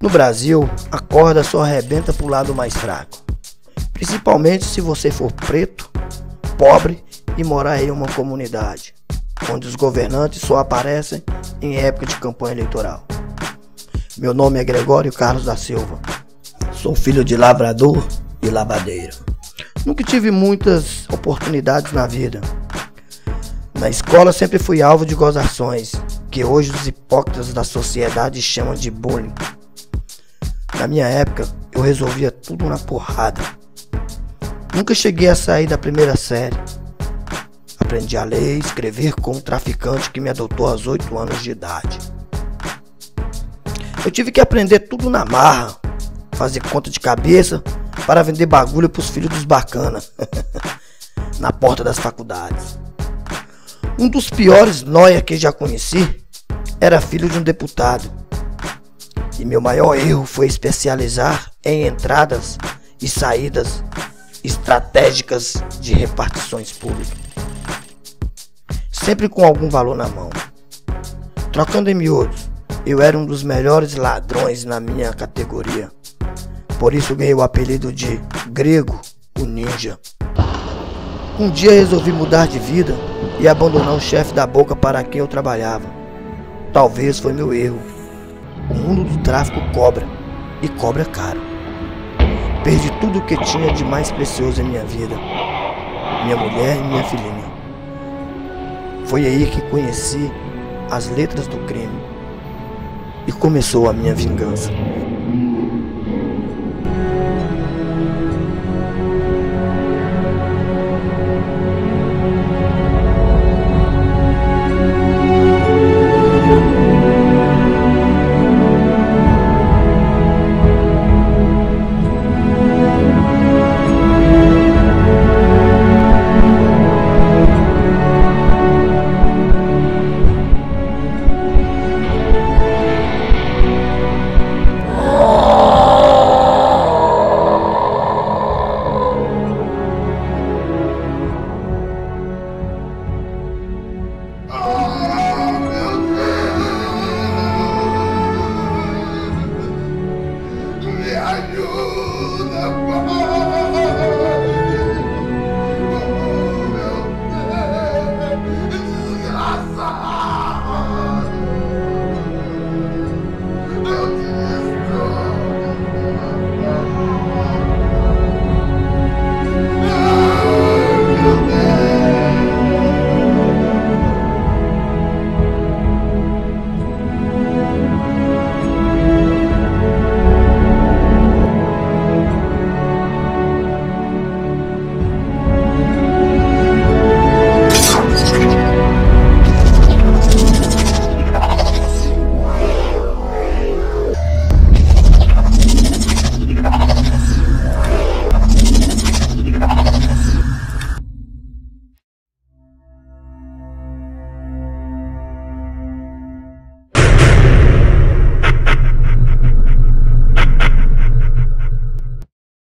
No Brasil, a corda só arrebenta pro lado mais fraco, principalmente se você for preto, pobre e morar em uma comunidade onde os governantes só aparecem em época de campanha eleitoral. Meu nome é Gregório Carlos da Silva, sou filho de lavrador e lavadeira. Nunca tive muitas oportunidades na vida. Na escola sempre fui alvo de gozações, que hoje os hipócritas da sociedade chamam de bullying. Na minha época, eu resolvia tudo na porrada. Nunca cheguei a sair da primeira série. Aprendi a ler e escrever com um traficante que me adotou aos 8 anos de idade. Eu tive que aprender tudo na marra, fazer conta de cabeça para vender bagulho pros filhos dos bacana na porta das faculdades. Um dos piores nóia que já conheci era filho de um deputado. E meu maior erro foi especializar em entradas e saídas estratégicas de repartições públicas, sempre com algum valor na mão. Trocando em miúdos, eu era um dos melhores ladrões na minha categoria. Por isso ganhei o apelido de Grego, o Ninja. Um dia resolvi mudar de vida e abandonar o chefe da boca para quem eu trabalhava. Talvez foi meu erro. O mundo do tráfico cobra, e cobra caro. Perdi tudo o que tinha de mais precioso em minha vida: minha mulher e minha filhinha. Foi aí que conheci as letras do crime e começou a minha vingança.